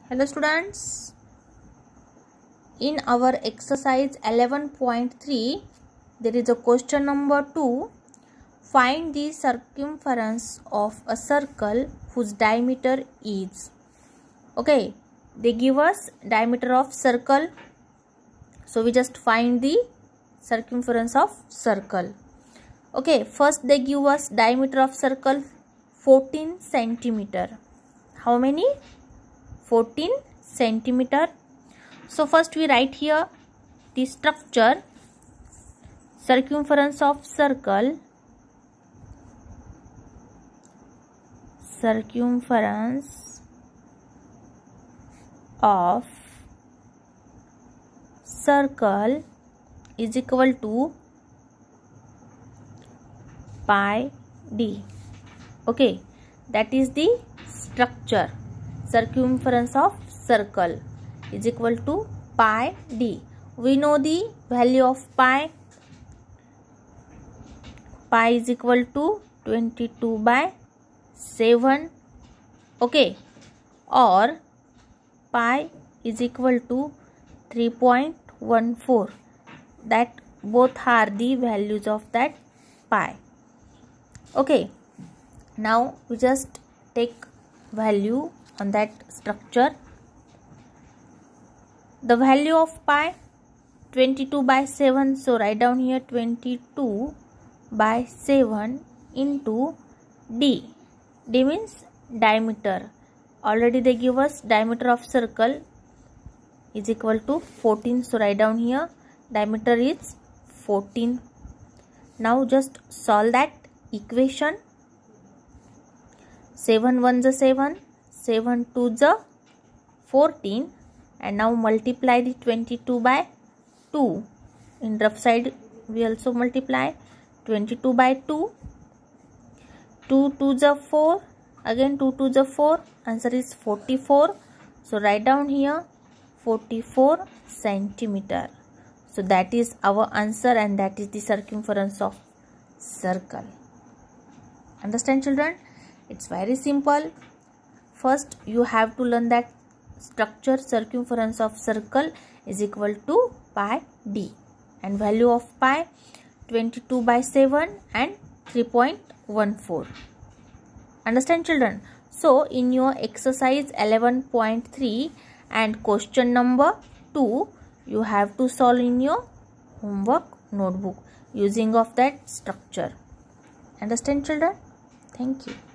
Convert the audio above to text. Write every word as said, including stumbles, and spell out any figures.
Hello students, in our exercise eleven point three there is a question number two. Find the circumference of a circle whose diameter is. Okay, they give us diameter of circle, so we just find the circumference of circle. Okay, first they give us diameter of circle fourteen centimeter. How many? fourteen centimeter. So first we write here the structure. Circumference of circle, circumference of circle is equal to pi d. Okay, that is the structure. Circumference of circle is equal to pi d. We know the value of pi. Pi is equal to twenty-two by seven. Okay, or pi is equal to three point one four. That both are the values of that pi. Okay, now we just take value on that structure. The value of pi twenty-two by seven, so write down here twenty-two by seven into d. D means diameter. Already they give us diameter of circle is equal to fourteen, so write down here diameter is fourteen. Now just solve that equation. seven ones are seven, seven twos are fourteen, and now multiply the twenty-two by two. In rough side we also multiply twenty-two by two. two twos are four, again two twos are four, answer is forty-four. So write down here forty-four centimeter. So that is our answer, and that is the circumference of circle. Understand children? It's very simple. First you have to learn that structure. Circumference of circle is equal to pi d, and value of pi twenty-two by seven and three point one four. Understand children? So in your exercise eleven point three and question number two, you have to solve in your homework notebook using of that structure. Understand children? Thank you.